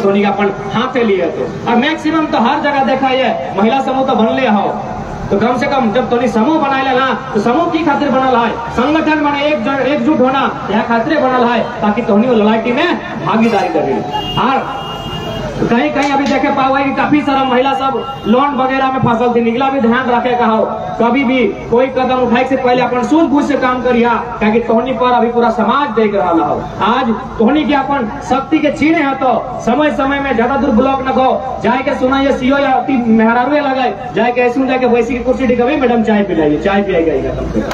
धोनी का अपन हाथे लिए तो और मैक्सिमम तो हर जगह देखा है महिला समूह तो बनले हो तो कम से कम जब तोनी समूह बनाए ना तो समूह की खातिर बनल है संगठन बने एकजुट होना यह खातिर बनल है ताकि तोनी लड़ाई में भागीदारी करे। और कहीं कहीं अभी देखे पाओ कि काफी सारा महिला सब लोन वगैरह में फसल थी निकला भी ध्यान रखे कहो कभी भी कोई कदम उठाए से पहले अपन सूझबूझ से काम करिया क्योंकि तोहनी पर अभी पूरा समाज देख रहा हो। आज तोहनी के अपन शक्ति के छीने है तो समय समय में ज्यादा दूर ब्लॉक न गो जाए के सुना ये सीओ या मेहरारू लगाए जाए के ऐसे जाके वैसी की कुर्सी टिकावे मैडम चाय पिलाइए चाय पिलाइएगा कम से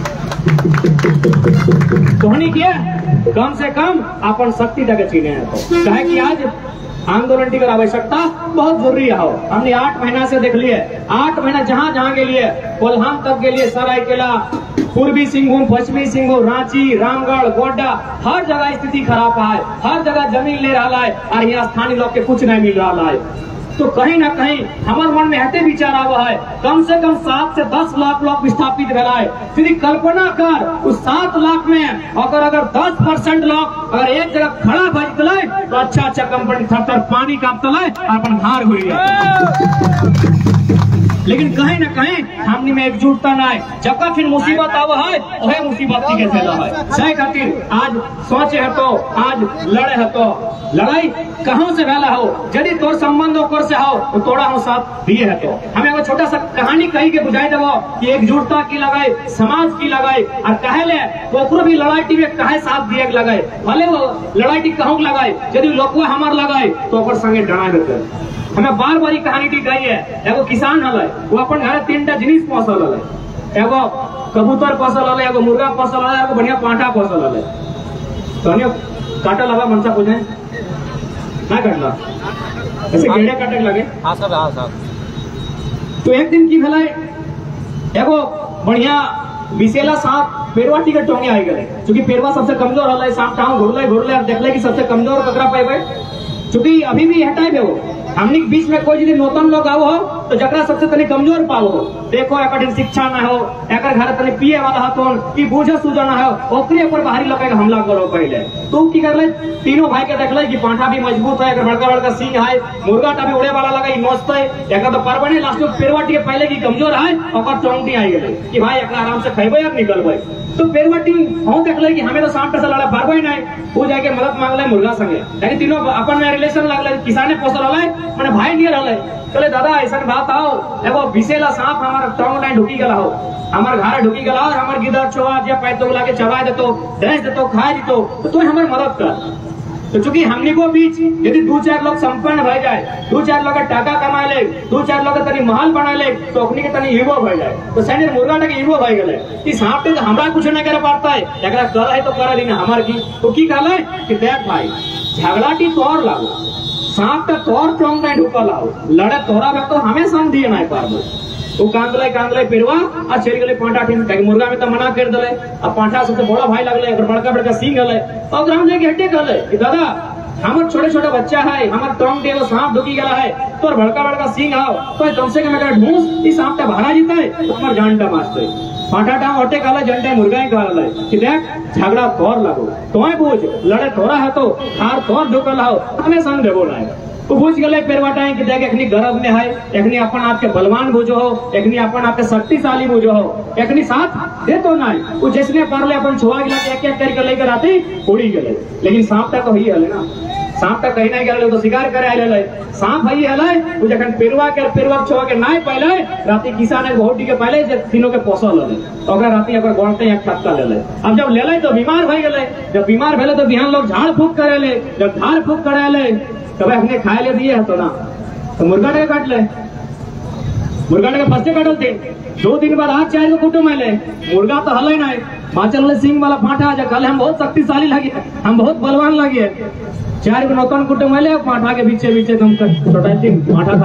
कम तोहनी के कम से कम अपन शक्ति तक छीने है तो कहे कि आज आंदोलन की आवश्यकता बहुत जरूरी है। हमने 8 महीना से देख लिए 8 महीना जहाँ जहाँ के लिए कोल्हान तक के लिए सरायकेला पूर्वी सिंहभूम पश्चिमी सिंहभूम रांची रामगढ़ गोड्डा हर जगह स्थिति खराब है हर जगह जमीन ले रहा है और यहाँ स्थानीय लोग के कुछ नहीं मिल रहा है। तो कहीं ना कहीं हमारे मन में ऐसे विचार आवा है कम से कम 7 से 10 लाख लोग विस्थापित भेला है। फिर कल्पना कर उस 7 लाख में अगर 10% लोग अगर एक जगह खड़ा भजतले तो अच्छा कंपनी थर पानी काटतले अपन घर हो रही लेकिन कहीं ना कहीं हमनी में एकजुटता नहीं जब फिर मुसीबत आवा है वही मुसीबत की के झेला है सही खातिर आज सोचे है तो आज लड़े है तो लड़ाई कहाँ से भेला हो यदि तोर संबंध ओकर से हो तो तोड़ा हम साथ दिए है तो हमें वो छोटा सा कहानी कही के बुझाई देवो कि एकजुटता की लगाए समाज की लगाए और कहे ले वो भी लड़ाई में कहे साथ दिए लगाए भले वो लड़ाई कहूँ लगाए यदि लोग हमार लगाए तो ओकर संगे डरा देते। हमें बार बारी कहानी टी गई है एगो किसान हल वो अपन घर 3टा जिनिस फसल हल एगो कबूतर फसल हल एगो मुर्गा फसल हल एगो बढ़िया पांठा फसल हल तो काटल हवा मनसा पूछे ना कटला ऐसे गेड़े काटे लगे तो एक दिन की भला एगो बढ़िया विशेला सांप पेरवाटी के टोंगे आई गए क्योंकि पेरवा सबसे कमजोर हल सांप टाँग घुरले और देखले कि सबसे कमजोर ककरा पाए चूंकि अभी भी हटाए दे वो हमने बीच में कोई यदि नूतन लोग आओ हो तो जकरा सबसे तनी कमजोर पाओ हो देखो एक शिक्षा ना हो एक घर तनी पिए वाला हतोन की बूझे सूझ ना हो ओकरे ऊपर बाहरी लोग हमला करो पहले तो की कर ले तीनों भाई के देखले कि पांठा भी मजबूत है बड़का बड़का सिंह है मुर्गा भी उड़े वाला लगा नोचते है एक तो परबने लास्ट में पेरवाटी के पहले की कमजोर है और चौंटी आई गए कि भाई एक आराम से खेबे और निकलबे तो पेरवाटी हम देखले कि हमें तो सांप से लड़े पारबे नहीं वो जाके मदद मांगले मुर्गा संगे यानी तीनों अपन में रिलेशन लगले किसाने पोसल हले मैंने भाई नहीं रहले चले दादा ऐसा बात आओ एगो विशेला सांप हमारा टोंग नहीं ढुकी गला हो हमारे घर ढुकी गला और हमारे गिदर चोआ जे पैतो लाके चबा देतो दे देतो खा देतो तो तू हमारी मदद कर। तो चूंकि हमने को बीच यदि 2-4 लोग संपन्न हो जाए 2-4 लोग टाका कमा ले 2-4 लोग तनी महल बना ले तो अपनी के तनी ईगो हो जाए तो सैनिक मुर्गा के ईगो हो गए कि सांप के हमरा कुछ नहीं करे पाता है एकरा कर है तो कर दी ना हमार की तो की कहले कि देख भाई झगड़ाटी तोर लागो सांप का तोर टोंग नहीं ढुकल आओ लड़े तोरा में तो हमें संग दिए नहीं पारबो वो कांदले पेरवा और चली गए पांठा ठीक मुर्गा में तो मना कर दले अब पांठा सबसे बड़ा भाई लगले बड़का सिंह हले और हम जाके हटे कहले कि दादा हमारे छोटे छोटे बच्चा है हमारे टोंग दे सांप ढुकी गला है तो बड़का सिंह आओ तो कम से कम अगर ढूंस इस सांप का भाड़ा जीता है तो हमारे जानटा मारते पांठा टांग हटे कहला जनता मुर्गा ही कहला कि देख झगड़ा तोर लगो तो पूछ लड़े तोरा है तो हार तोर ढुकल आओ हमें संग देवो ना तो पूछ गए पेरवाटा कि देख एखनी गरज में है एखनी अपन आपके बलवान बुझो हो एखनी अपन आपके शक्तिशाली बुझो हो एखनी साथ दे तो ना वो जिसने कर ले अपन छुआ गिला के एक करके लेकर आते उड़ी गए लेकिन सांप तक तो ही हले ना सांप तक कहीं नहीं गए तो शिकार करे आए सांप भाई हले वो जखन पेरवा छुआ के ना पहले राती किसान बहुत के पहले तीनों के पोसल हले राती गोड़ते एक ठक्का ले अब जब ले तो बीमार भई गए जब बीमार भेले तो बिहान लोग झाड़ फूक करे जब झाड़ फूक करे तब हमने खाए ले दिए तो ना तो मुर्गा के काट ले मुर्गा के फंसते काटल थे 2 दिन बाद आज 4 को कुटुम आए मुर्गा तो हल ना माचल सिंह वाला पांठा कल हम बहुत शक्तिशाली लगे हम बहुत बलवान लगे 4 को नौतन कुटुम आए पांठा के बीचे तुम पांठा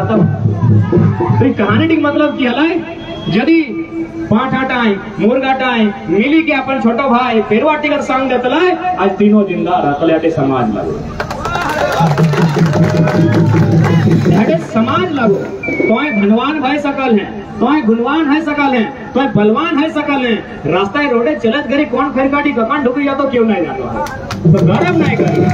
खत्म। तो कहानी की मतलब की हल यदि पांठा टाई मुर्गा टाई मिली के अपन छोटो भाई पेरवाटी का संग देतला आज तीनों जिंदा रहते समाज लगे समाज लगो तो धनवान भाई सकल है तो गुणवान है सकल है, तो बलवान है सकल है, रास्ता रोडे चलत गरी कौन फेर काटी ककान ढुकी जा तो क्यों नहीं जातो है, तो गरम नहीं करिए,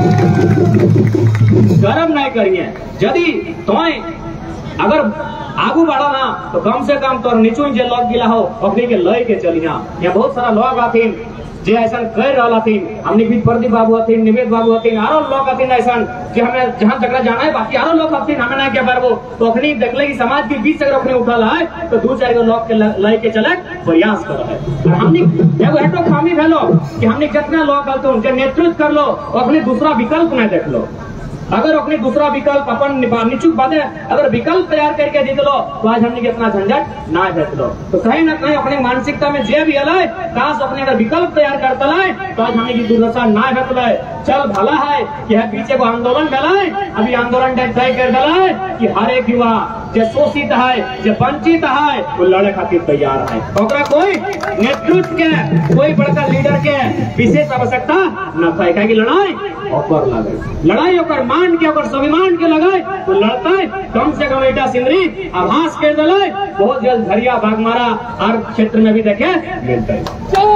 गरम नहीं करिए। यदि तो अगर आगू बढ़ा ना तो कम से कम तो नीचू जे लोग गिला हो अपने के लय के चलिया। यहाँ बहुत सारा लोग आथिन जे ऐसा कर रहा थी, हमने भी प्रदीप बाबू हथिन, निवेद बाबू हथिन, आरो लोग हथिन ऐसा कि हमें जहाँ तक जाना है, बाकी आरो लोग हथिन हमें ना क्या पारबो। तो अखनी देखले कि समाज के बीच अगर अखनी उठल है तो 2-4 लोग के लय के चले प्रयास कर है। हमने एगो हेटो खामी भेलो कि हमने कितना लोग हल तो उनके नेतृत्व कर लो, अखनी दूसरा विकल्प न देख लो। अगर अपने दूसरा विकल्प अपन निचुक बातें अगर विकल्प तैयार करके दे लो तो आज हमने कितना झंझट ना भेज लो। तो कहीं ना कहीं अपने मानसिकता में जे भी अलाय काश अपने अगर विकल्प तैयार करता लाए तो आज हमने की दुर्दशा ना भेज लाए। चल भला है कि है पीछे को आंदोलन डलाए, अभी आंदोलन तय कर डलाए कि हर एक युवा जो शोषित है, जो वंचित है, वो लड़े खातिर तैयार है। ओकरा कोई नेतृत्व के, कोई बड़का लीडर के विशेष आवश्यकता न है कि लड़ाई ओकर लगे, लड़ाई ओकर मान के, ओकर स्वाभिमान के लगाए तो लड़ता है। कम से कम बेटा सिंदरी आभास कर दलाए, बहुत जल्द झरिया बागमारा हर क्षेत्र में भी देखे मिलता है।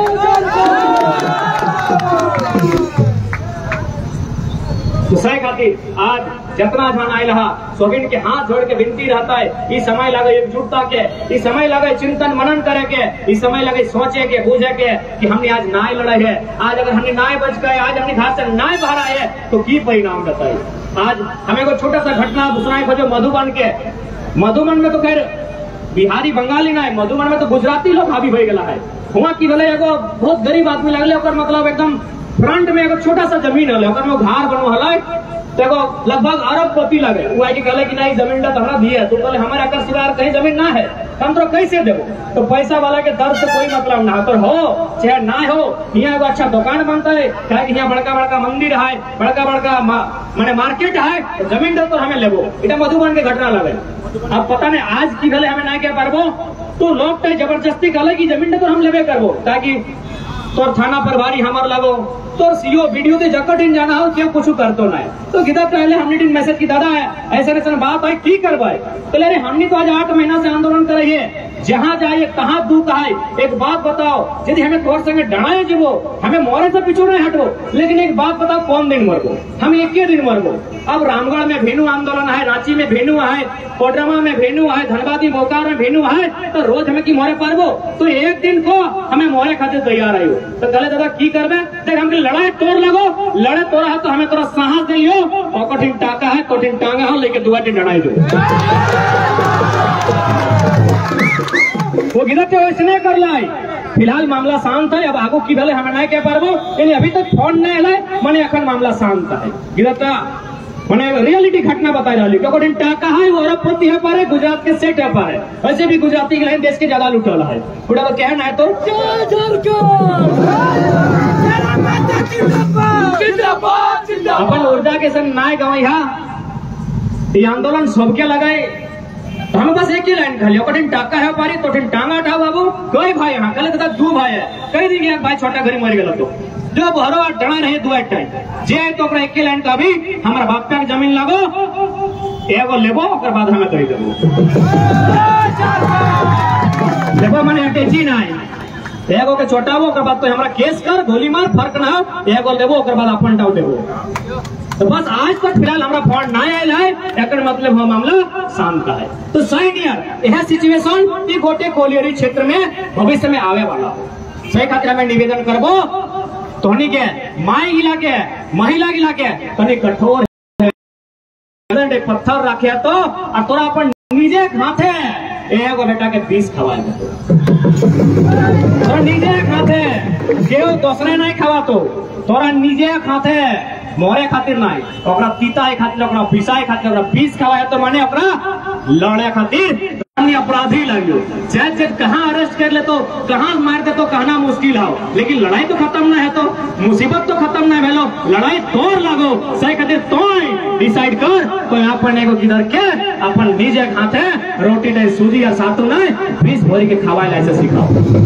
तो सही खातिर आज जितना जन आये रहा सोबिन के हाथ जोड़ के विनती रहता है, इस समय लगे एकजुटता के, इस समय लगे चिंतन मनन करे के, इस समय लगे सोचे के, बूझे के कि हमने आज नाय लड़े है। आज अगर हमने नाय बच गए, आज हमने घाट से नाय बाहर आए है तो की परिणाम बताइए। आज हमें को छोटा सा घटना सुनाई खोजो मधुबन के। मधुबन में तो खैर बिहारी बंगाली ना है, मधुबन में तो गुजराती लोग हावी हो गया है। हुआ की भले एगो बहुत गरीब आदमी लगले, मतलब एकदम फ्रंट में एगो छोटा सा जमीन हले, में घर बनो हले तो लगभग अरबपति लगे। वो आई कहले कि नहीं जमीन तो हमरा दिए, तो बोले हमारे अकर सिवाय कहीं जमीन ना है, हम तो कैसे देवो। तो पैसा वाला के दर से कोई मतलब ना, तो हो चाहे ना हो, यहाँ एगो अच्छा दुकान बनता है, चाहे यहाँ बड़का बड़का मंदिर है, बड़का बड़का माने मार्केट है, तो जमीन दे तो हमें लेबो। इतना मधुबन के घटना लगे। अब पता नहीं आज की भले हमें ना क्या पारबो, तो लोग जबरदस्ती कहले की जमीन तो हम लेबे करबो, ताकि तोर थाना प्रभारी हमार लगो, तोर सीओ वीडियो दे जकट इन जाना हो क्यों कुछ करतो ना है। तो किधर पहले हमने दिन मैसेज की दादा है ऐसा ऐसा बात है की करवाए, तो अरे हमने तो आज 8 महीना से आंदोलन कर रही है, जहाँ जाइए कहाँ दुख है। एक बात बताओ, यदि हमें तोर संगे डराए जीवो, हमें मोरे से पीछू नहीं हटो, लेकिन एक बात बताओ कौन दिन मरबो, हम एक ही दिन मरबो। अब रामगढ़ में भेनु आंदोलन है, रांची में भेनु है, कोडरमा में भेनु है, धनबादी बोकारो में भेनु है, तो रोज हमें की मोरे पारबो, तो एक दिन को हमें मोरे खातिर तैयार आयो। तो कहले दादा की करबे, देख हमके लड़ाई तोड़ लगो, लड़े तोड़ा है तो हमें तोरा साहस दिलियो, और कठिन टाका है कठिन टांगा हो लेके 2 दिन लड़ाई दो। वो गिरत के वैसे नहीं कर लाई। फिलहाल मामला शांत है, अब आगो की भले हमें नहीं कह पारबो, यानी अभी तक फोन नहीं आए मैंने अखन मामला शांत है। गिरत मैंने रियलिटी घटना बता रही क्योंकि टाका है वो अरबपति है पारे, गुजरात के सेट है पारे, वैसे भी गुजराती के लाइन देश के ज्यादा लुटल है। पूरा तो कहना है तो अपन ऊर्जा के संग नाय गवाई हा, ये आंदोलन सबके लगाए, हम बस एक ही लाइन खाली कठिन टाका है पारी तो टांगा उठाओ बाबू। कोई भाई यहाँ कल दादा 2 भाई है, कई दिन एक भाई छोटा घरी मर गया, तो जो भरो डरा रहे 2 टाइम जे तो एक ही लाइन का भी हमारा बाप का जमीन लगो एगो लेबो, ओकर बाद हमें कही देबो लेबो माने अटैची ना है, एगो के छोटाबो ओकर बाद तो हमरा केस कर गोली मार फर्क ना हो, एगो लेबो ओकर बाद अपन टाउ देबो। तो बस आज तक फिलहाल हमारा फोन ना आया है, एकर मतलब हम मामला शांत है। तो सही नियर यह सिचुएशन ई गोटे कोलियरी क्षेत्र में भविष्य में आवे वाला हो। सही खातिर हमें निवेदन करबो तोहनी के माई गिला के महिला गिला के तनी कठोर पत्थर रखे तो और तोरा अपन निजे हाथे एगो बेटा के 20 खवाए, तोरा निजे खाते केहू दूसरे नहीं खवा, तो तोरा निजे खाते मोरे खातिर नहीं, ओकरा तीता खातिर, ओकरा पिसाए खातिर, ओकरा 20 खवाए तो माने ओकरा लड़े खातिर अपराधी लगियो। चाहे कहाँ अरेस्ट कर ले तो कहाँ मार दे तो कहना मुश्किल हो, लेकिन लड़ाई तो खत्म ना है, तो मुसीबत तो खत्म ना भेलो, लड़ाई तोड़ लगो। सही खातिर तो डिसाइड कर तो यहाँ पर एगो किधर के अपन निजे खाते रोटी नहीं सूजी या सातू नहीं 20 भोरी के खवाए ऐसे सिखाओ।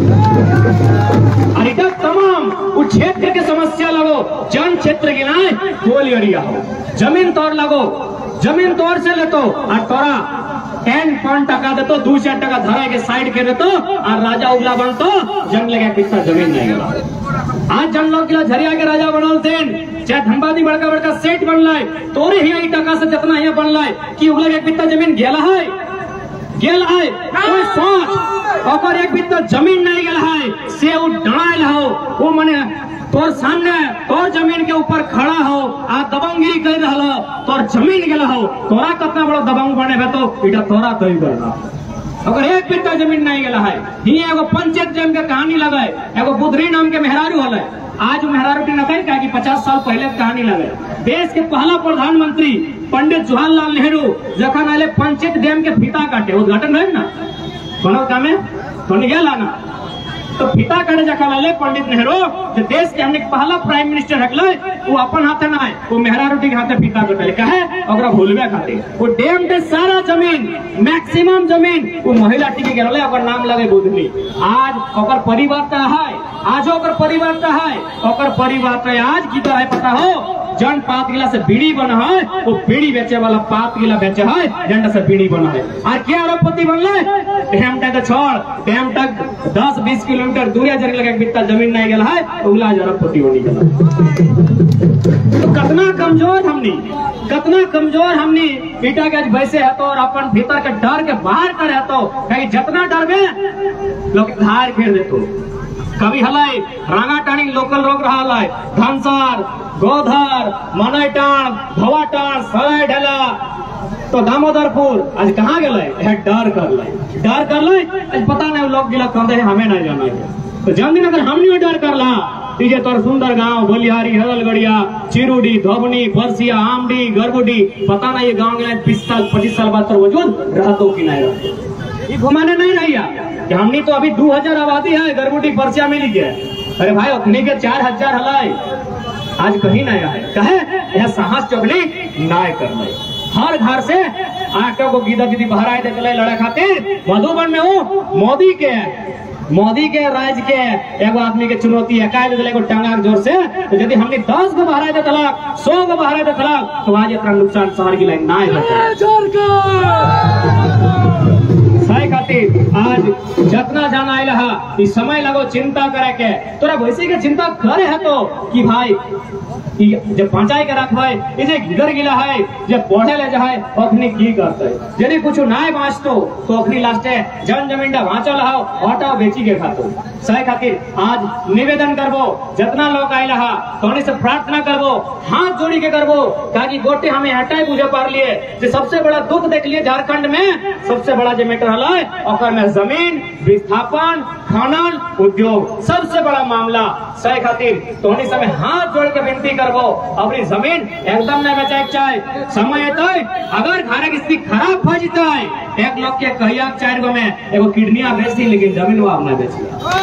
और इधर तमाम उस क्षेत्र के समस्या लगो, जन क्षेत्र की ना कोल एरिया हो, जमीन तोड़ लगो, जमीन तोड़ से ले तो और तोरा 10 टका दे तो 2-4 टका धरा के साइड के देतो और राजा उगला बनतो जंग लगे कितना जमीन नहीं गला। आज जन लोग झरिया के राजा बनल थे, चाहे धनबादी बड़का बड़का सेठ बनल है, तोरे ही टका से जितना यहाँ बनल है कि उगला एक बित्ता जमीन गेला है कोई सोच और एक बित्ता जमीन नहीं गेला है से वो डरायल हो वो मने तोर सामने तोर जमीन के ऊपर खड़ा हो आ दबंगगिरी कर रहा हो तोर जमीन गेला हो तोरा कितना बड़ा दबंग बने बे तो इटा तोरा तय करना अगर एक बित्ता जमीन नहीं गेला है। ही एगो पंचायत जम के कहानी लगे एगो बुधरी नाम के मेहरारू हल आज मेहरारू की नकल क्या कि 50 साल पहले कहानी लगे। देश के पहला प्रधानमंत्री पंडित जवाहरलाल नेहरू जखन आले पंचायत डैम के फीता काटे उद्घाटन रहे ना कोनो काम तो नहीं गेला ना तो फीता काटे जखन आले पंडित नेहरू जो देश के हमने पहला प्राइम मिनिस्टर हकले वो अपन हाथे ना है वो मेहरारू के हाथे फीता कटले कहे ओकरा भूलबे खातिर वो डैम के सारा जमीन मैक्सिमम जमीन वो महिला टिके गेले ओकर नाम लगे बुधनी। आज ओकर परिवार का है आज ओकर परिवार का है ओकर परिवार का आज की तरह पता हो जन पात गिला से बीड़ी बना है वो बीड़ी बेचे वाला पात गिला बेचे है जंडा से बीड़ी बना है और क्या अरबपति बनले डैम तक छोड़ डैम तक 10-20 किलोमीटर दूर जंग लगे बित्ता जमीन नहीं गया है तो उला अरबपति बनी गया। तो कितना कमजोर हमनी बेटा के वैसे है तो और अपन भीतर के डर के बाहर कर है तो कहीं जितना डर में लोग धार घेर देतो कभी हलाई रांगा टाणी लोकल रोग रहा है धनसार गोधर मनैटाण भवाटाण सराय ढेला तो दामोदरपुर आज कहाँ गए डर कर ले आज पता नहीं लोग गिला कहते हैं हमें नहीं जाना है तो जन दिन अगर हमने डर कर ला तीजे तोर सुंदर गांव बलिहारी हरलगढ़िया चिरुडी धोबनी बरसिया आमडी गरबुडी पता नहीं ये गाँव गए 20-25 साल बाद तो वजूद रहा तो कि नहीं रहा ये घुमाने नहीं रहिया कि हमने तो अभी 2000 आबादी है गरबुडी बरसिया मिली गया अरे भाई अपने के 4000 हलाई आज कहीं नहीं आए कहे यह साहस चौगली नाय कर ले हर घर से आटा को गीदा दीदी बाहर आए देख लड़ा खातिर मधुबन में हूँ मोदी के राज के एगो आदमी के चुनौती है काय दे टांगा जोर से तो यदि हमने 10 को बाहर आए तलाक 100 को बाहर आए तलाक तो आज इतना नुकसान शहर की लाइन ना है खातिर आज जितना जाना आया इस समय लगो चिंता करे के तोरा वैसे के चिंता करे है तो कि भाई जब पहुंचाए के रख भाई इसे गिर गिला है जब पढ़े ले जाए अखनी की करते यदि कुछ नाय बाँचतो तो अखनी लास्टे जन जमीन भाँचल हो आटा बेची के खातो सही खातिर आज निवेदन करबो जितना लोग आये रहा तो से प्रार्थना करबो हाथ जोड़ी के करबो ताकि गोटे हमें हटाए बुझे पार लिए जो सबसे बड़ा दुख देख लिए झारखंड में सबसे बड़ा जो मैटर है में जमीन विस्थापन खनन उद्योग सबसे बड़ा मामला सही खातिर तो समय हाथ जोड़ के विनती करबो अपनी जमीन एकदम नहीं बेचे चाहे समय तो अगर घर की स्थिति खराब हो जाता है एक लोग के कहिया 4 गो में एगो किडनिया बेच दी लेकिन जमीन वो अपना बेची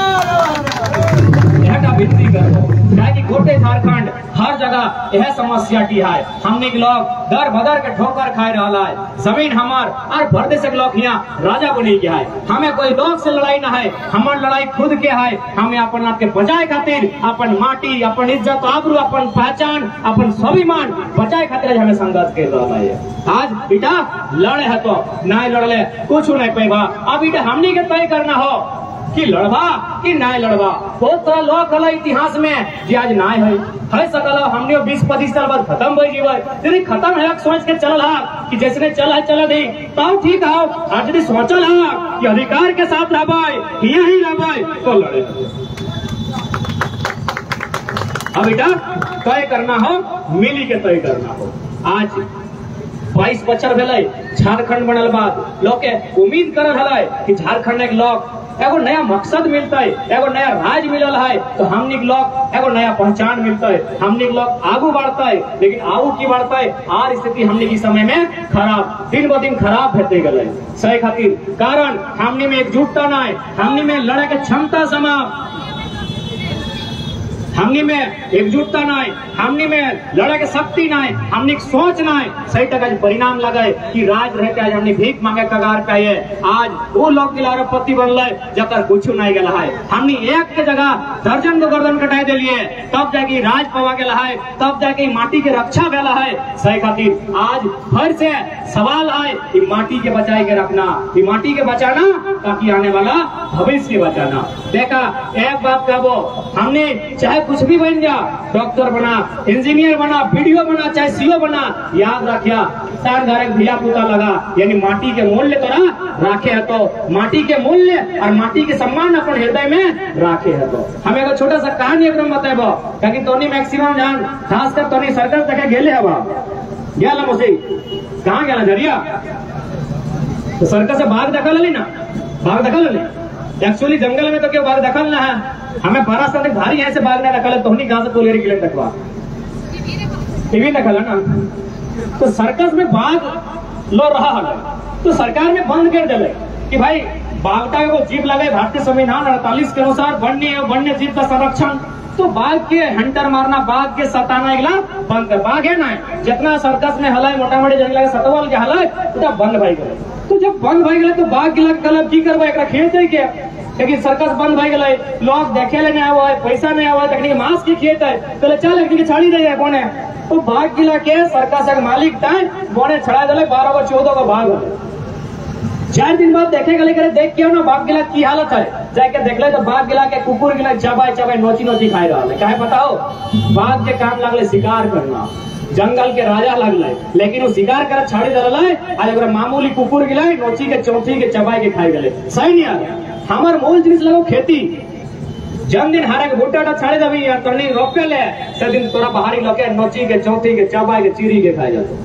विनती करो कि गोटे झारखंड हर जगह यह समस्या की है हमने के लोग दर बदर के ठोकर खाए रहा है जमीन हमार और परदेश के लोग यहाँ राजा बने के है हमें कोई लोग से लड़ाई ना है हमार लड़ाई खुद के है हमें अपन आप के बचाए खातिर अपन माटी अपन इज्जत आबरू अपन पहचान अपन स्वाभिमान बचाए खातिर हमें संघर्ष कर रहा है। आज बेटा लड़े है तो नहीं लड़ले कुछ नहीं पेगा अब बेटा हमने के तय करना हो कि लड़वा कि नाय लड़वा बहुत सारा लोग कला इतिहास में जी आज नाय है सकल हमने 20-25 साल बाद खत्म हो जीव यदि खत्म है सोच के चल कि जैसे चल दी तब ठीक है आज यदि सोचल है कि अधिकार के साथ लबाई यही लबाई तो लड़े अब बेटा तय करना हो मिली के तय करना हो। आज 22 बच्चर भेल झारखंड बनल बाद लोग के उम्मीद कर रहा है कि झारखंड के लोग एगो नया मकसद मिलता है एगो नया राज मिलल है तो हमने के लोग एगो नया पहचान मिलता है हमने के लोग आगू बढ़ता है लेकिन आगू की बढ़ता है और स्थिति हमने के समय में खराब दिन ब दिन खराब होते गए सही खातिर कारण हमने में एकजुटता ना है हमने में लड़े के क्षमता समाप्त हमनी में एकजुटता नहीं, हमनी में लड़े के शक्ति नहीं, हमनी सोच नहीं, सही टका परिणाम लगे कि राज रहते आज हमने भीख मांगे कगार पे आए, आज वो लोग दिलारे पति बनले जब कुछ नहीं गला है। हमने एक के जगह दर्जन को गर्दन कटाई दे लिए, तब जाके राज पवा गया है, तब जाके माटी के रक्षा गला है। सही खातिर आज फिर से सवाल आए कि माटी के बचाए के रखना, ये माटी के बचाना ताकि आने वाला भविष्य बचाना। देखा एक बात कहो, हमने चाहे कुछ भी बन जा, डॉक्टर बना, इंजीनियर बना, वीडियो बना, चाहे सीओ बना, याद रखिया सार घर धिया पुता लगा, यानी माटी के मूल्य तोरा राखे है तो माटी के मूल्य और माटी के सम्मान अपन हृदय में राखे है। तो हम एक छोटा सा कहानी एकदम बताएबो, क्योंकि तोनी मैक्सिमम जान खासकर तोनी सर्कस देखे गेले हवा गया मुझे कहाँ गया जरिया तो सर्कस से बाघ दखल ली ना, बाघ दखल ली एक्चुअली जंगल में तो क्यों बाघ दखल ना है, हमें बड़ा सा भारी यहाँ से बाघ ना दखल है, तो नहीं कहां से कोलेरी किले दखवा टीवी दखल है ना। तो सर्कस में बाघ लो रहा है तो सरकार ने बंद कर दिले कि भाई बाघता को जीव लगे, भारतीय संविधान 48 के अनुसार वन्य जीव का संरक्षण, तो बाघ के हंटर मारना, बाघ के सताना इगला बंद कर। बाघ है ना जितना सर्कस में हलाय मोटा मोटी जंगल सतवल के हलाय उतना बंद भाई गए। तो जब बंद भाई गए तो बाघ गिला कलब की करवा एक खेत है क्या, क्योंकि सर्कस बंद भाई गए, लोग देखे ले नहीं आवा है, पैसा नहीं आवा है, तकनीक मांस की खेत है, तो चल एक छाड़ी दे है कोने, तो बाघ गिला के सर्कस एक मालिक था बोने छड़ा दिले 12 को 14 को बाघ 4 दिन बाद देखे गले करे देख के ना बाघ गिला की हालत है, जाके देख ले तो बाघ गिला के कुकुर गिला चबाई चबाई नोची नोची खाई रहा है। काहे बताओ, बाघ के काम लगले शिकार करना, जंगल के राजा लगले, लेकिन वो शिकार कर छाड़ी दल आज मामूली कुकुर गिला नोची के चौथी के चबाई के खाई गले। सही नहीं आ हमार मूल चीज लगो खेती, जन दिन हारे के भुट्टा छाड़े दबी या तनी रोपे ले से दिन तोरा बाहरी लगे नोची के चौथी के चबाई के चीरी के खाई जाते।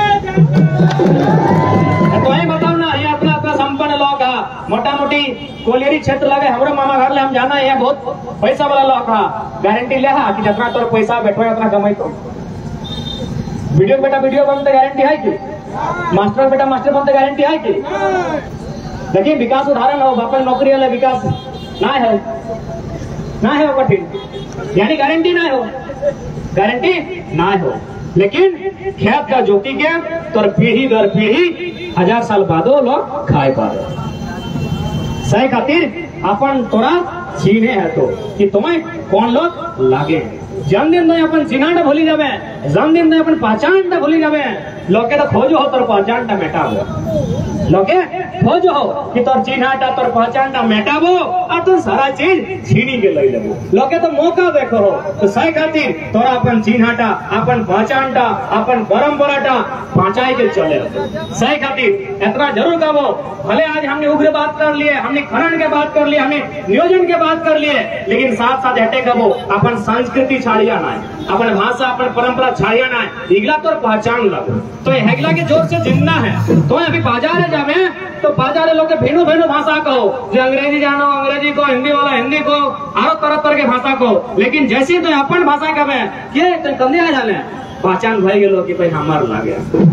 तो ये बताओ ना, ये अपना अपना संपन्न लोग है, मोटा मोटी कोलेरी क्षेत्र लगे हमारे मामा घर ले हम जाना है, बहुत पैसा वाला लोग है, गारंटी ले है कि जितना तोर पैसा बैठो उतना कमाई। तो वीडियो बेटा वीडियो बनते गारंटी है कि मास्टर बेटा मास्टर बनते गारंटी है कि देखिए विकास उदाहरण हो, बापा नौकरी वाले विकास ना है कठिन, यानी गारंटी ना हो, गारंटी ना हो, लेकिन खेत का ज्योति के तो पीढ़ी दर पीढ़ी 1000 साल बादो लोग खाए पा रहे। सही खातिर अपन तोरा छीने है तो कि तुम्हें कौन लोग लागे, जन्मदिन में अपन चिन्हाटा भूली जावे, जन्मदिन में अपन पहचानटा भूली जावे, लोके तो खोजो हो तोर पहचानटा मेटाबो, लोके खोजो हो कि तोर चिन्हाटा तोर पहचानटा मेटाबो और तोर सारा चीज छीनी के लई लेबो, लोके तो मौका देखो हो। तो सही खातिर तोरा अपन चिन्हाटा अपन पहचानटा अपन परंपराटा बचाए के चले। सही खातिर इतना जरूर कहो, भले आज हमने उग्र बात कर लिए, हमने खनन के बात कर लिए, हमने नियोजन के बात कर लिए, लेकिन साथ साथ हटे कहो अपन संस्कृति छाड़िया ना, अपन भाषा अपन परंपरा छाड़िया ना, इगला तो पहचान लगो। तो हेगला के जोर से जिंदा है। तो अभी बाजार जावे तो बाजार लोग भेनो भेनो भाषा कहो, जो अंग्रेजी जानो अंग्रेजी को, हिंदी वाला हिंदी को, और तरह तरह के भाषा को, लेकिन जैसे तो अपन भाषा कहे के तो कंधे आ जाने पहचान भाई गेलो कि भाई हमार लागे,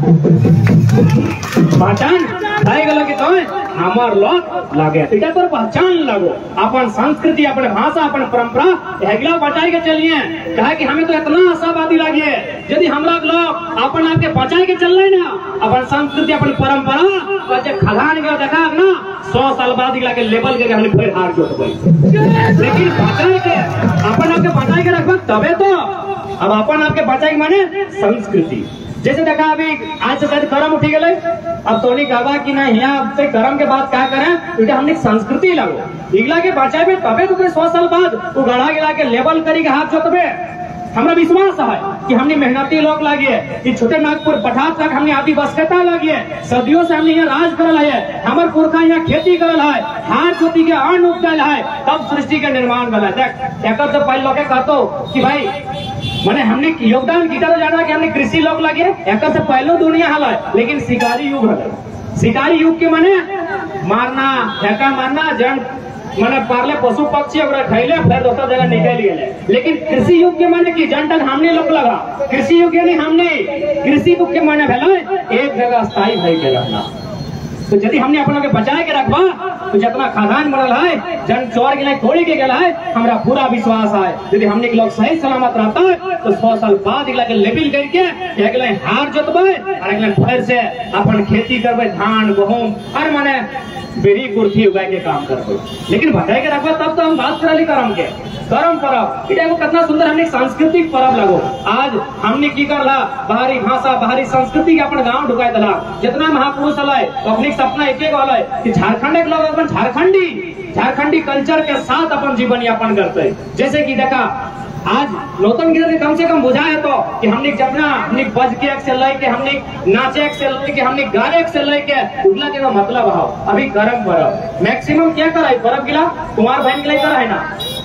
पहचान भाई गेलो कि तो हमार लोग लागे, इधर पर पहचान लगो, अपन संस्कृति अपन भाषा अपन परंपरा हेगला बचाई के चलिए। कहे कि हमें तो इतना आशावादी लगे यदि हमरा लोग अपन आपके बचाई के चल रहे ना, अपन संस्कृति अपन परंपरा खदान के देखा ना 100 साल बाद के लेवल के हमने फिर हार जोत गई, लेकिन बचाई के अपन आपके बचाई के रखबा तबे तो। अब अपन आपके बचाई माने संस्कृति, जैसे देखा अभी आज से शायद कर्म उठी गए, अब तो नहीं कहा कि ना यहाँ से कर्म के बाद क्या करें, क्योंकि हमने संस्कृति लगो इगला के बचाए में तबे तो 100 साल बाद वो गढ़ा गिला के लेवल करी के हाथ जोतबे। हमरा विश्वास है कि हमने मेहनती लोग लागिए, कि छोटे नागपुर पठार तक हमने आदि बसकता लागिए, सदियों से हमने यहाँ राज करल है, हमारे पुरखा यहाँ खेती करल है, हाथ जोती के अन्न उपजल है, तब सृष्टि के निर्माण भला। देख एक तो पहले लोग कहतो कि भाई मैंने हमने योगदान किया तो जाना कि हमने कृषि लोग लगे, एक से पहले दुनिया हल है, लेकिन शिकारी युग है। शिकारी युग के माने मारना फेंका मारना जन माने पारले पशु पक्षी अगर खैले फिर दूसरा जगह निकल गए, लेकिन कृषि युग के माने की जन तक हमने लोग लगा, कृषि युग यानी हमने कृषि युग के माने भेल एक जगह स्थायी भई के रहना। तो यदि हमने अपना के बचाए के रखबा तो जितना खादान बनल है जन चौर के तोड़ी के गया है, हमरा पूरा विश्वास है यदि हमने के लोग सही सलामत रहता है तो 100 साल बाद एक लेबिल करके अगले हार जोतबे और अगले फिर से अपन खेती करबे, धान गहूम और माने बेरी कुर्थी उगाए के काम करबे। लेकिन बचाए के रखबा तब तो हम बात करली करम के करम परब इटा को कितना सुंदर हमने सांस्कृतिक परब लगो। आज हमने की करला बाहरी भाषा बाहरी संस्कृति के अपन गांव ढुकाए दला। जितना महापुरुष हलाय अपने सपना एक हलाय कि झारखंड के लोग अपन झारखंडी कल्चर के साथ अपन जीवन यापन करते। जैसे कि देखा आज नौतन गिरद कम से कम बुझाए तो कि हमने जपना हमने बज के एक से लेके हमने नाचे एक से लेके हमने गाने एक से लेके उगला के मतलब हो। अभी गरम परब मैक्सिमम क्या करा है परब गिला कुमार बहन के लिए करा है ना,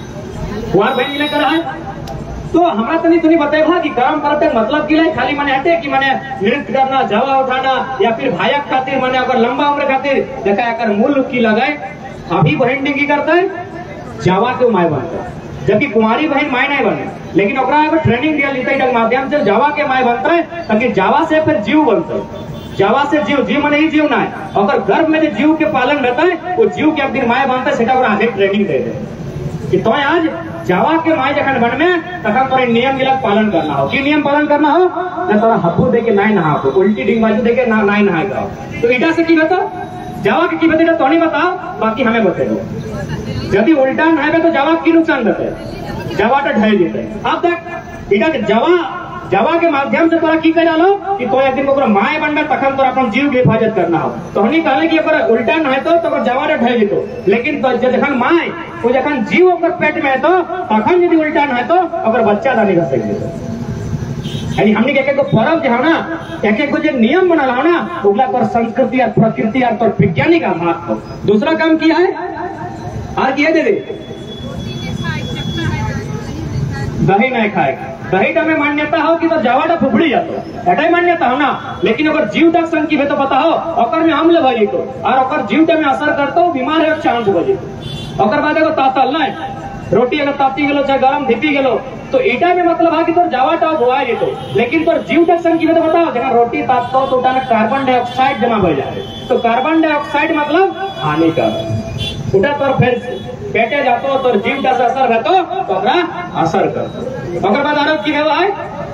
कुमार बहन के लिए करा है। तो हमरा तनी तुनी बताएगा कि गरम परब के मतलब की लाई खाली माने हटे कि माने नृत्य करना, जवा उठाना या फिर भायक खातिर माने अगर लंबा उम्र खातिर देखा अगर मूल की लगाए। अभी बहन की करता है जावा के माय बनता है, जबकि कुमारी बहन माय नहीं बने, लेकिन ट्रेनिंग दिया लेता है माध्यम से जावा के माय बनता है ताकि जावा से फिर जीव बनता है। जावा से जीव मने ही जीव ना है, अगर गर्भ में जो जीव के पालन रहता है वो जीव के एक दिन माय बनता है, सेटा आगे ट्रेनिंग दे दे कि तो आज जावा के माय जखन बन में तखन तोरे नियम गिलक पालन करना हो। कि नियम पालन करना हो ना तोरा हप्पू दे के नाई नहा, उल्टी डिंग बाजू दे के ना नाई नहा का। तो इटा से की बता जावा के की बता तो नहीं बताओ, बाकी हमें बते दो। यदि उल्टा नहाबे तो जावा की नुकसान रहते, जावा तो ढह जेते। अब तक इटा जावा के माध्यम से तोरा की कर डालो कि तो एक दिन को माय बनना तखन तोरा अपन जीव की हिफाजत करना हो। तो हमने कहले कि अगर उल्टा नहातो तो जावा तो ढह जेतो, लेकिन तो जखन माय वो जखन जीव ओकर पेट में है तो तखन यदि उल्टा नहातो अगर बच्चा दानी कर सके। यानी हमने एक परब जो है ना एक जो नियम बना हो ना उगला पर संस्कृति और प्रकृति और वैज्ञानिक आधार हो। दूसरा काम किया है और किया दे दही नहीं खाएगा। दही में मान्यता हो कि तो जावा फुफड़ी जातो एटा मान्यता हो ना, लेकिन अगर जीव तक संग की तो पता हो अकर में अम्ल भजी तो और अकर जीव में असर करते बीमार है चांस बजे। अकर बाद एगो तातल ना रोटी अगर ताती गेलो चाहे गरम धिपी गेलो तो ईटा में मतलब है कि तोर जावा टाव धोआ जेतो, लेकिन तोर जीव तक संग की तो बताओ जहाँ रोटी तापतो तो उटा में कार्बन डाइऑक्साइड जमा हो जाए। तो कार्बन डाइऑक्साइड मतलब हानिकारक उठा तोर फिर पेटे जातो तोर जीव का असर रहतो तो असर करतो। अगर बाद आरोप की है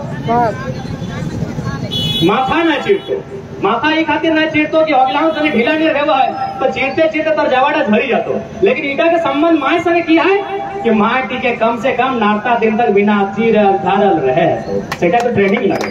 माथा ना चीरतो, माथा ये खातिर ना चीरतो कि अगला तने ढीला नहीं रहवा है तो चीरते चीरते तोर जावाड़ा झरी जातो। लेकिन ईटा के संबंध माय संग किया है कि माटी के कम से कम नारता दिन तक बिना चीर धारल रहे सेटा तो ट्रेनिंग लगे।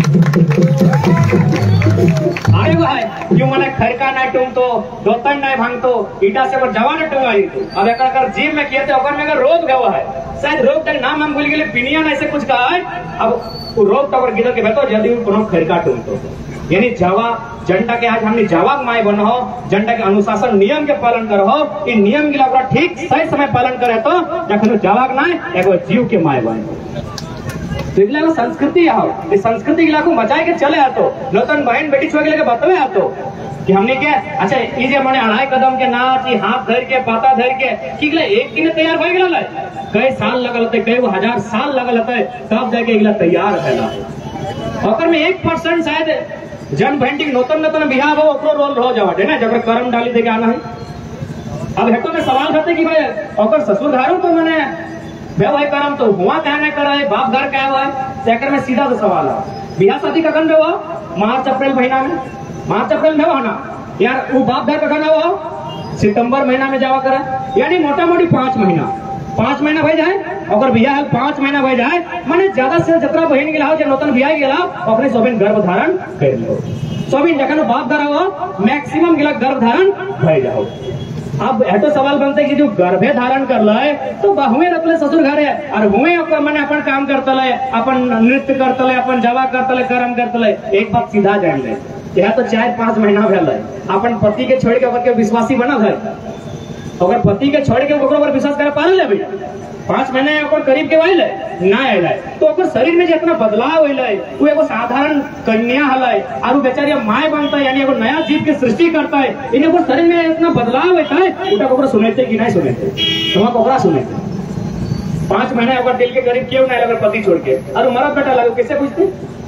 अरे भाई क्यों मैंने खरका ना टूंगतो दोतन नहीं भांगतो ईटा से जावा ना टूंगा तो अब एक जीव में किए थे अगर में अगर रोग गवा है शायद रोग तक नाम हम भूल गए पिनियन ऐसे कुछ कहा है। अब रोग तो अगर गिर के बेतो यदि कोनो खरका टूंगतो यानी जावा जनता के आज हमने जावा माय बनो जनता के अनुशासन नियम के पालन करो। इन नियम के ठीक सही समय पालन करे तो जखन जावा ना एगो जीव के माय बने। तो इगला संस्कृति आओ इस संस्कृति के को बचाए के चले आतो नौतन बहन बेटी छुआ के बतवे आतो कि हमने क्या अच्छा ये मैंने 2.5 कदम के नाच हाथ धर के पाता धर के कि एक दिन तैयार हो गया कई साल लगल होते कई हजार साल लगल होते तब जाके इगला तैयार है। में 1% शायद जन बहन नौतन बिहार हो रोल रह जावा ना जब कर्म डाली दे आना है। अब हेटो में सवाल रहते कि भाई अगर ससुर घरों तो मैंने व्यवहार करम तो हुआ क्या नहीं करा है बाप घर क्या हुआ है में सीधा सा सवाल है बिहार शादी कखन हुआ मार्च अप्रैल महीना में मार्च अप्रैल में हुआ ना यार वो बाप घर कखन हुआ सितंबर महीना में जावा करा यानी मोटा मोटी 5 महीना भय जाए अगर बिया 5 महीना भय जाए माने ज्यादा से जतरा बहन गिला जो नौतन बिया गिला अपने सोबिन गर्भ धारण कर लो सोबिन जखन बाप घर हुआ मैक्सिमम गिला गर्भ धारण भय जाओ। अब ऐसा सवाल बनता है कि जो गर्भे धारण कर ले तो बहुए रखले ससुर घरे और हुए मैंने अपन काम करते ले अपन नृत्य करते ले अपन जवा करते ले कर्म करते ले। एक बात सीधा जान ले यह तो 4-5 महीना भेल अपन पति के छोड़ के विश्वासी बना है अगर पति के छोड़ के पर विश्वास कर पा ले 5 महीने करीब के वाइल ना आयल तो शरीर में जितना बदलाव वो एगो साधारण कन्या हल और बेचारी माय बनता है यानी एगो नया जीव के सृष्टि करता है इन शरीर में इतना बदलाव होता है सुनते कि नहीं सुनते तो सुनते 5 महीने अगर दिल के करीब क्यों नहीं लगे पति छोड़ के और मरद बेटा लगे कैसे पूछते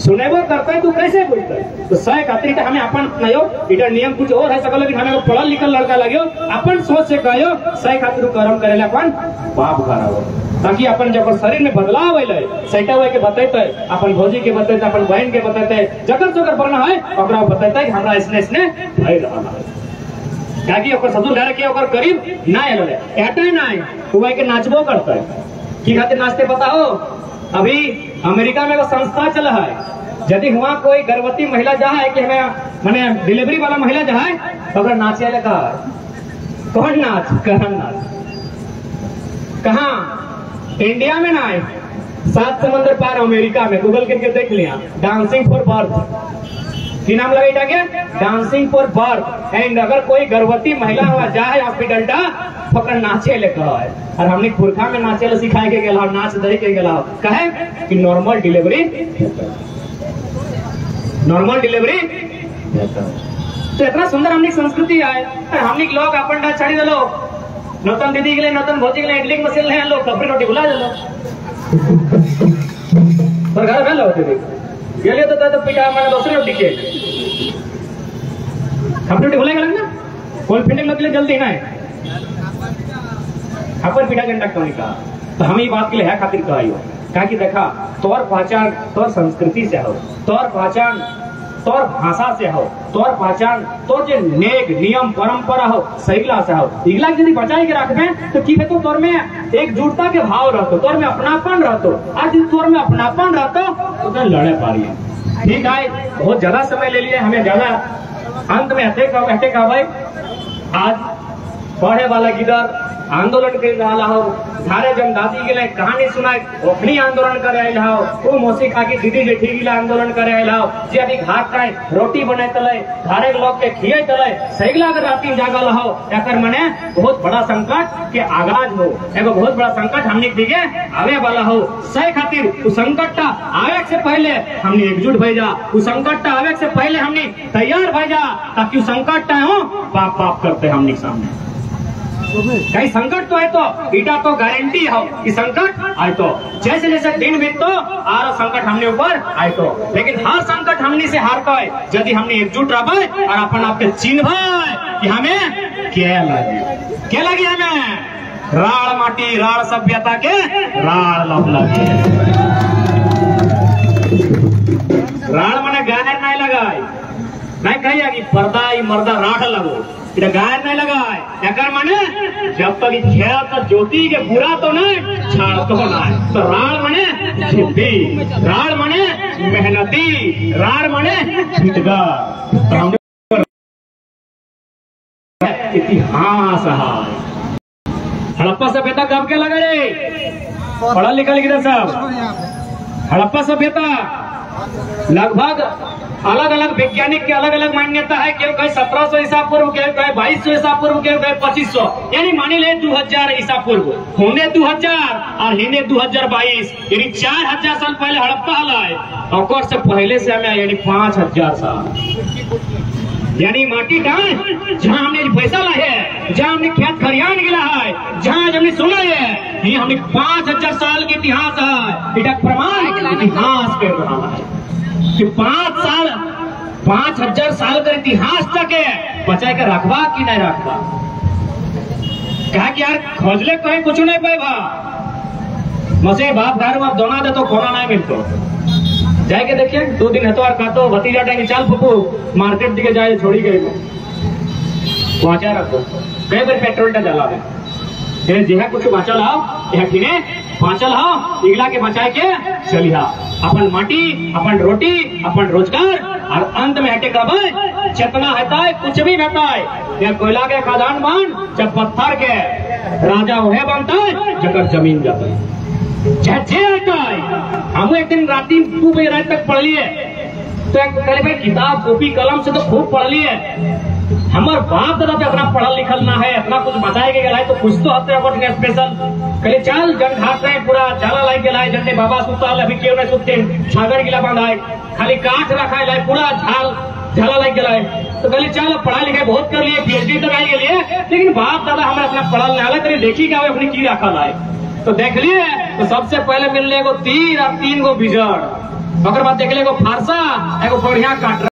सुनेबो करता है तू कैसे बोलता है? तो सह खातिर हमें अपन अपनायो, इधर नियम कुछ और है सकल, लेकिन हमें पढ़ल लिखल लड़का लगे अपन सोच से कहो सह खातिर कर्म करेला अपन पाप कराओ, ताकि अपन जब शरीर में बदलाव अल सैटा हुए के बतेते, अपन भौजी के बतेते, अपन बहन के बतेते, जकर जोकर बनना है ओकरा बतेते कि हमरा इसने भय रहा है, ताकि ओकर ससुर घर के ओकर करीब ना आए एटे ना हुआ के नाचबो करता है। की खातिर नाचते बताओ? अभी अमेरिका में वो संस्था चल है, यदि हुआ कोई गर्भवती महिला जहाँ है कि हमें माने डिलीवरी वाला महिला जहाँ है तो नाचे लगा कौन नाच कहन नाच कहाँ? इंडिया में ना है, 7 समुद्र पार अमेरिका में, गूगल करके देख लिया, डांसिंग फॉर बर्थ की नाम लगाई क्या? Dancing for birth. एंड अगर कोई गर्भवती महिला हुआ जाए हॉस्पिटल टा फकर नाचे ले कहा है, और हमने पुरखा में नाचे ले सिखाए के गेला, नाच दे के गेला कहे कि नॉर्मल डिलीवरी, नॉर्मल डिलीवरी। तो इतना सुंदर हमने संस्कृति है, हमने लोग अपन डा छाड़ी दलो, नौतन दीदी के लिए, नौतन भौजी के लिए इडली मशीन ले लो, कपड़े रोटी बुला दलो, पर घर में लो दीदी गेले तो पिटा मैंने दूसरी रोटी के कपड़े रोटी बुलाएगा ना, कोल फिटिंग लग ले जल्दी ना है अपन पिटा घंटा क्यों नहीं कहा? तो हम ये बात के लिए है खातिर कहा हो, कहा कि देखा तोर पहचान तोर संस्कृति से हो, तोर पहचान तोर भाषा से हो, तोर पहचान तोर जो नेक नियम परंपरा हो सहीला से हो, इगला यदि बचाई के रखबे तो की तो तोर में एकजुटता के भाव रहतो, तोर में अपनापन रहतो, आज तोर में अपनापन रहतो तो लड़े पारी। ठीक है, बहुत ज्यादा समय ले लिए, हमें ज्यादा अंत में हटे का भाई आज पढ़े वाला किधर आंदोलन कर रहा हो, धारे जन दादी के लिए कहानी सुनाए ओखनी आंदोलन कर रहे हो, वो मौसी खाकी दीदी जेठी के लिए आंदोलन कर रहे हो, जे अभी घाट का रोटी बने तले धारे लोग के खिए तले सहीला अगर राती जागल हो, एकर मने बहुत बड़ा संकट के आगाज हो, एगो बहुत बड़ा संकट हमने दिखे आवे वाला हो। सही खातिर उस संकट आवे से पहले हमने एकजुट भई जा, उस संकट आवे से पहले हमने तैयार भई जा, ताकि उस संकट हो पाप पाप करते हमने सामने कई संकट तो है तो ईटा तो गारंटी है कि संकट आए तो जैसे जैसे दिन बीत तो आर संकट हमने ऊपर आए तो, लेकिन हर संकट हमने से हारता है यदि हमने एकजुट रहे और अपन आपके चिन्ह कि हमें क्या लगी हमें राड़ माटी राड़ सभ्यता के राड़ लगे, राड़ मने गायर नहीं लगाए नहीं कहिए कि पर्दा मर्दा राठ लगो गायर नहीं लगाए, एकर माने जब तक खेत ज्योति के बुरा तो नहीं छाड़ तो ना, तो राड़ मने जिद्दी, राड़ मने मेहनती, राड़ मने इतिहास है। हड़प्पा सभ्यता कब के लगा रे? पढ़ा लिखा लिखा सब हड़प्पा सभ्यता लगभग अलग अलग वैज्ञानिक के अलग अलग मान्यता है, केवल कहीं 1700 ईसा पूर्व, केवल कहीं 2200 ईसा पूर्व, केवल कहीं 2500, यानी मानी ले 2000 ईसा पूर्व, होने 2000 और हिने 2022, यानी 4000 साल पहले हड़प्पा हलाए, और से पहले से हमें यानी 5000 साल, यानी माटी डाल जहाँ हमने पैसा लाए है, जहाँ हमने खेत खरियान गिला है, जहाँ हमने सुना है, ये हमने 5000 साल के इतिहास है, इधर प्रमाण इतिहास कर रहा है कि 5000 साल का इतिहास तक है बचाए के रखवा कि नहीं रखवा, कहा कि यार खोजले कहीं कुछ नहीं पाएगा, मसे बाप घर में दोना दे तो कोना नहीं मिलतो, जाके देखिए 2 दिन हतवार खातो भतीजा टाइम चाल फुफू मार्केट दिखे जाए छोड़ी गई पहुंचा रखो कई बार पेट्रोल टा जला दे जिहा कुछ बचल आओ यह किने बाँचल हो इगला के बचाए के चलिया अपन माटी अपन रोटी अपन रोजगार और अंत में हटे कब जितना है कुछ भी रहता है कोयला के खदान मान जब पत्थर के राजा वह बनता है जगह जमीन जाता है हम एक दिन रात 2 बजे रात तक पढ़ लिए तो भाई किताब कॉपी कलम से तो खूब पढ़ लिए हमारे बाप दादा पे अपना पढ़ल लिखल ना है अपना कुछ बचाए गए तो कुछ तो हफ्ते स्पेशल कल चल जन घाट रहे पूरा झाला लाई गया जन बाबा सुता अभी क्यों नहीं सुनते छागर गिला बांधा खाली काठ रखा है पूरा झाला लाई गया तो कल चल पढ़ाई लिखाई बहुत कर लिए PhD तक आई गए लेकिन बाप दादा हमें अपना पढ़ल नहीं करिए देखी क्या अपनी की रखा लाए तो देख लिए तो सबसे पहले मिलने को तीर और 3 गो बिजड़ ओकर बाद देख ले एगो फारसा एगो बढ़िया काट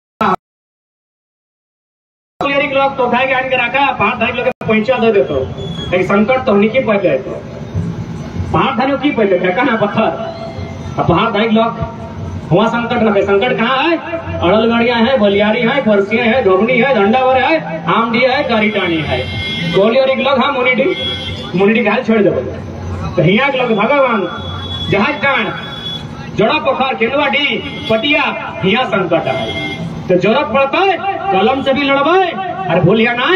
लोग तो उठाए के आन के रखा 5 धाई लोग पैंचा दे देतो लेकिन संकट तो नहीं की पहले तो 5 धाई की पहले ठेका ना पत्थर 5 धाई लोग हुआ संकट रखे। संकट कहाँ है? अड़ल गड़िया है, बलियारी है, फरसिया है, धोबनी है, झंडावर है, आमडी है, गारीटानी है, गोली और एक लोग हाँ मुनिडी घायल छोड़ दे तो हिया के लोग भगवान जहाज कांड जोड़ा पोखर केंदुआडी पटिया हिया संकट है तो जरूरत पड़ता है कलम से भी लड़बाई अरे भूलिया ना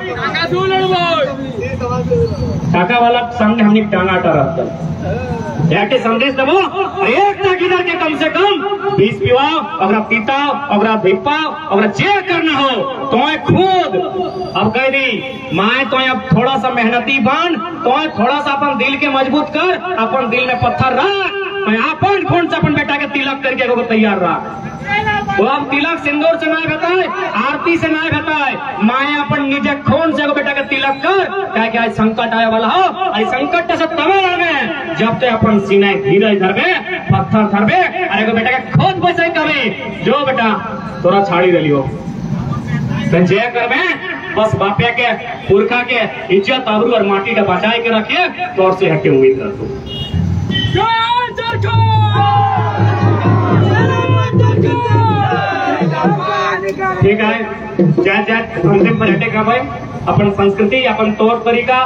टाका वाला सामने हमने टांगा रहता जाके संदेश दबो एक किधर के कम से कम 20 पिवाओ अगर पीताओ अगर भिपाओ अगर जे करना हो तो खुद अब कह दी माए तो अब थोड़ा सा मेहनती बन तो थोड़ा सा अपन दिल के मजबूत कर अपन दिल में पत्थर रख अपन कौन सा अपन बेटा के तिलक करके वो तैयार रहा वो अब तिलक सिंदूर से ना बताए आरती से ना बताए माया अपन निजे खून से बेटा के तिलक कर क्या आज संकट आया वाला हो अरे संकट से तबे लगे जब ते अपन सीने धीरे धरबे पत्थर धरबे अरे बेटा के खोद बचे कभी जो बेटा तोरा छाड़ी रही हो तो जय करबे बस बापे के पुरखा के इज्जत आबरू और माटी का बचाए के रखिए तौर से हटे उम्मीद कर दो। ठीक है जय जय अंतिम पर्यटक का भाई अपन संस्कृति अपन तौर तरीका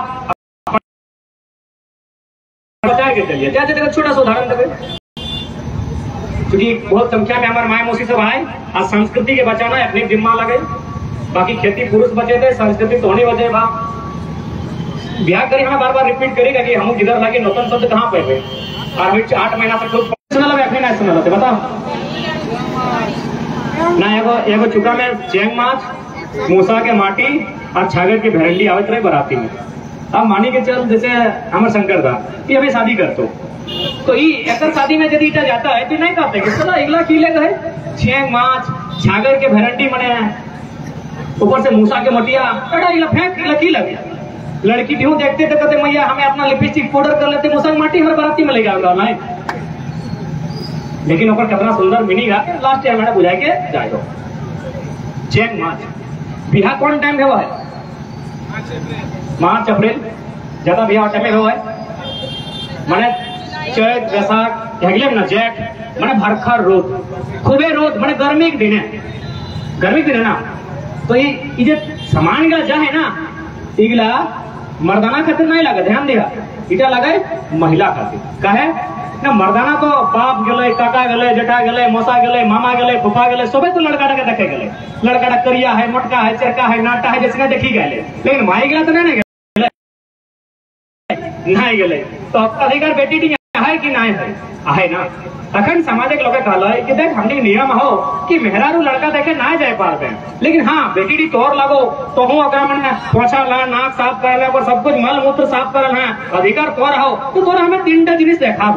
बचा के चलिए। जय जय छोटा सा उदाहरण देवे क्योंकि बहुत संख्या में हमारे माए मौसी सब आए आज संस्कृति के बचाना अपनी जिम्मा लगे बाकी खेती पुरुष बचे थे संस्कृति तो नहीं बचे बा ब्याह करी हमें बार बार रिपीट करेगा कि हम जिधर लगे नूतन शब्द कहाँ पे थे 8 महीना से खुद सुना लगे अपने ना सुना लगे बताओ ना एगो चुका में चेंग माछ मूसा के माटी और छागर की भेरंडी आवत रहे बराती में। अब मानी के चल जैसे अमर शंकर था कि हमें शादी कर तो एक शादी में यदि इटा जाता है तो नहीं कहते कि चलो अगला किले गए चेंग माछ छागर के भेरंडी मने ऊपर से मूसा के मटिया फेंक की लगे लड़की भी देखते थे कहते मैया हमें अपना लिपस्टिक पाउडर कर लेते मूसा की माटी हमारे बराती में ले जाओगे लेकिन ऊपर कितना सुंदर मिनीगा लास्ट ईयर मैंने बुझाई के जाएगा चेंग मार्च बिहार कौन टाइम हुआ है मार्च अप्रैल ज्यादा बिहार टाइम हुआ है मैंने चैत वैसाख हेगले ना जेठ मैंने भरखर रोद खूबे रोद मैंने गर्मी के दिन है ना तो ये सामान का जा है ना इगला मर्दाना खातिर नहीं लगे ध्यान दिया इटा लगे महिला खातिर कहे ना मर्दाना तो बाप गले काका गले जेठा गले मौसा गले मामा गले फूफा गले सबे तो लड़का के देखे गले लड़का करिया है मोटका है चरका है नाटा है जैसे देखी गए लेकिन माई गला तो नहीं गले तो अधिकार बेटी है कि नहीं है ना अखंड सामाजिक लोग कहला कि देख हमने नियम हो कि मेहरारू लड़का देखे ना जाए पाते लेकिन हाँ बेटी तोर लगो तो हूँ अगर मैंने पोछा ला नाक साफ कर और सब कुछ मल मूत्र साफ करल है अधिकार तोर हो तो तोरा हमें 3टा जिनिस देखा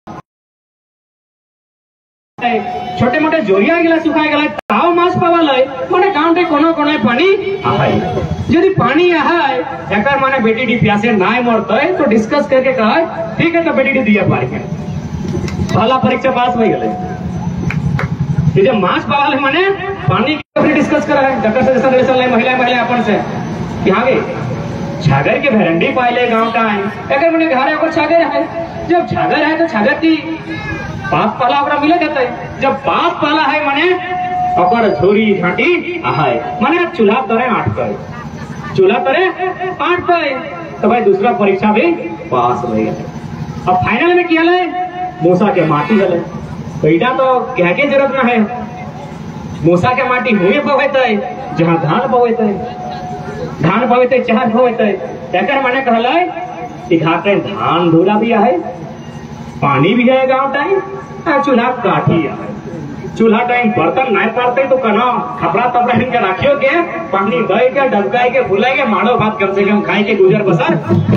छोटे मोटे जोरिया गिला सुखाए गला ताव माछ पावाल माने गांव कोनो कोनो पानी आहाय यदि पानी आहाय एकर माने बेटी प्यासे नाय मरते तो डिस्कस करके कहे ठीक है तो बेटी दिया पार के पहला परीक्षा पास हो गए जब माछ पावाल माने पानी के डिस्कस कर है जकर से जैसा महिला अपन से यहाँ गए छागर के भेरंडी पाले गांव का है अगर मैंने घर है छागर है जब छागर है तो छागर की बाप पाला ओकरा मिले जाता है जब बाप पाला है माने ओकर झोरी झाटी आहाय माने चूल्हा तरे 8 पे चूल्हा तरे 8 पे तो भाई दूसरा परीक्षा भी पास हो गया। अब फाइनल में क्या है मूसा के माटी गले तो इटा तो क्या के जरूरत ना है मूसा के माटी हुए पवेते जहाँ धान पवेते चार पवेते एकर माने कहले कि घाटे धान धूला भी है पानी भी है गांव टाइम चूल्हा काठी है चूल्हा टाइम बर्तन नहीं पड़ते तो कना खपड़ा तपड़ा इनके रखियो के पानी दे के डबकाए के भुलाए के मारो भात कम से कम खाए के गुजर बसर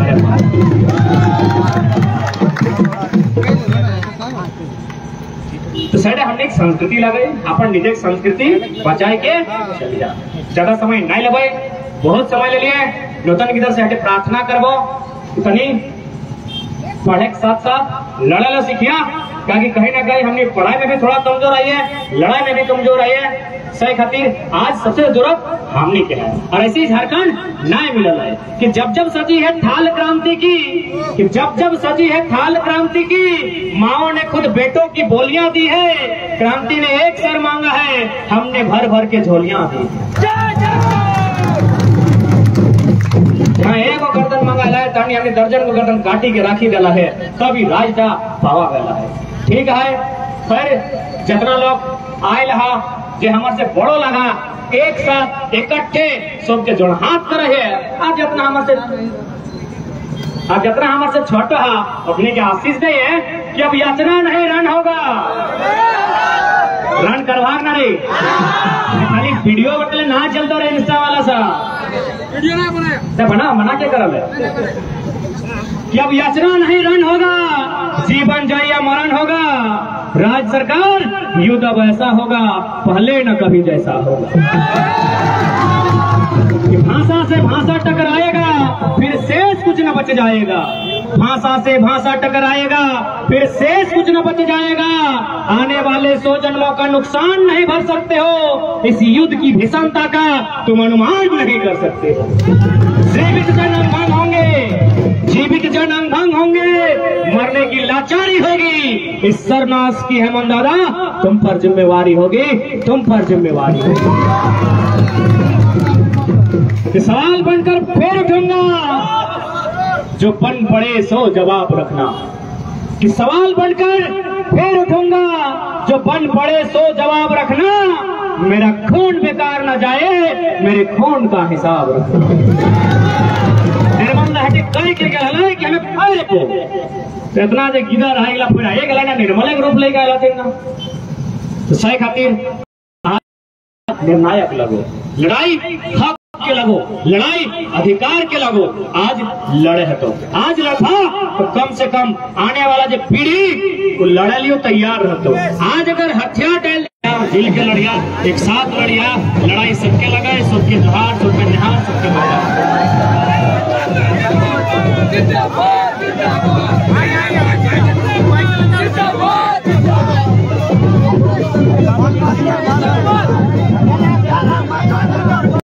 तो साइड हमने एक संस्कृति लगे अपन निजे संस्कृति बचाए के चलिए ज्यादा समय नहीं लगे बहुत समय ले लिए नूतन की तरफ से हटे प्रार्थना करबो इतनी पढ़े के साथ साथ लड़े सीखिया, क्योंकि कहीं ना कहीं हमने पढ़ाई में भी थोड़ा कमजोर आई है, लड़ाई में भी कमजोर आई है। सही खातिर आज सबसे जरूरत हमने के है। और ऐसी झारखंड न्याय मिलल है कि जब जब सजी है थाल क्रांति की, कि जब जब सजी है थाल क्रांति की, माओ ने खुद बेटों की बोलियां दी है, क्रांति ने एक सर मांगा है, हमने भर भर के झोलियां दी। हाँ, एक गर्दन मंगाला है तानी हमने दर्जन को गर्दन काटी के राखी डाला है, तभी राजदा पावा गया है। ठीक है, फिर जितना लोग आए रहा जे हमारे से बड़ो लगा, एक साथ इकट्ठे सबके जोड़ हाथ कर रहे हैं। आज जितना हमारे से छोटा है अपने के आशीष दे है कि अब याचना नहीं रन होगा, रन करवा ना रे, खाली वीडियो बटले ना चलता रहे इंस्टा वाला सा वीडियो ना बना मना क्या करल है कि अब याचना नहीं रन होगा, जीवन जाए या मरण होगा, राज्य सरकार युद्ध अब ऐसा होगा पहले न कभी जैसा होगा। भाषा से भाषा टकराएगा फिर शेष कुछ न बच जाएगा, भाषा से भाषा टकराएगा फिर शेष कुछ न बच जाएगा। आने वाले 100 जन्मों का नुकसान नहीं भर सकते हो, इस युद्ध की भीषणता का तुम अनुमान नहीं कर सकते हो। जीवित जन अंगभंग होंगे, जीवित जन अंगभंग होंगे, मरने की लाचारी होगी, इस सरनाश की हेमंत दादा तुम पर जिम्मेवारी होगी, तुम पर जिम्मेवारी होगी। सवाल बनकर फिर उठूंगा, जो बन पड़े सो जवाब रखना, कि सवाल बनकर फिर उठूंगा, जो बन पड़े सो जवाब रखना, मेरा खून बेकार न जाए, मेरे खून का हिसाब रखना। निर्मल हटे कई के गला कि हमें फायर को इतना जे गिदा रहेगा फिर आए गला ना निर्मल के रूप ले गया तेना। तो सही खातिर निर्णायक लगो, लड़ाई हक के लगो, लड़ाई अधिकार के लगो। आज लड़े है तो आज लड़ा तो कम से कम आने वाला जो पीढ़ी को लड़े लियो तैयार रहतो। आज अगर हथियार डाल मिल के लड़िया, एक साथ लड़िया, लड़ाई सबके लगाए, सबके जोहार, सबके निहार, सबके बजा।